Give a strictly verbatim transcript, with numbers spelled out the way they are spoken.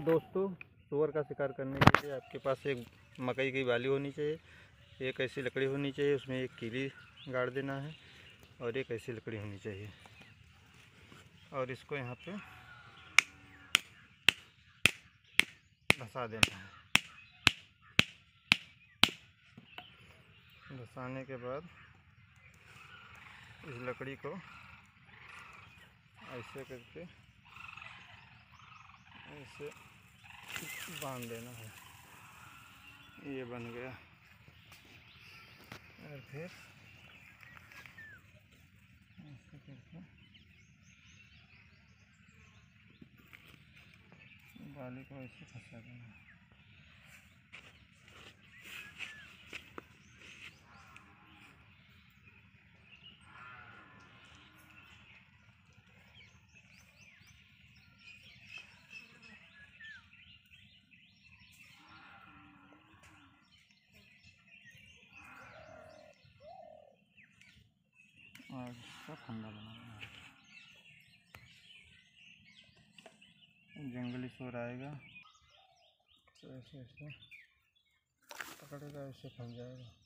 दोस्तों, सुअर का शिकार करने के लिए आपके पास एक मकई की बाली होनी चाहिए, एक ऐसी लकड़ी होनी चाहिए, उसमें एक कीली गाड़ देना है और एक ऐसी लकड़ी होनी चाहिए और इसको यहाँ पे धंसा देना है। धंसाने के बाद इस लकड़ी को ऐसे करके ऐसे बांध देना है। ये बन गया। और फिर ऐसे करके बाली को ऐसे फंसा देना है। और इसका फंदा बनाना है। जंगली सुअर आएगा तो ऐसे ऐसे पकड़ेगा, ऐसे फंस जाएगा।